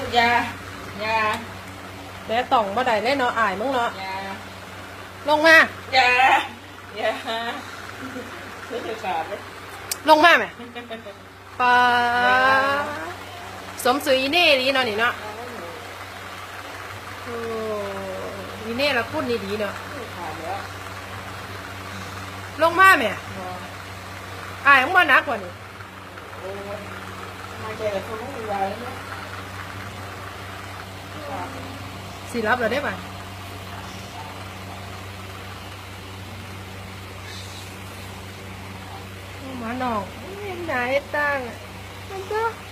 ยาแต่ต่องบ่ได้เลยเนาะอายมึงเนาะลงมายาไม่ใช่ขาดเลยลงมาไหมปลาสมซื้ออีเน่ดีเนาะนี่เนาะโอ้อีเน่ละคุ้นนี่ดีเนาะลงมาไหมอายมึงมาหนักกว่านี่มาเจอคนไม่มียาแล้วเนี่ยสิรับเราได้ไหมมาหนองไหนตั้งมันก็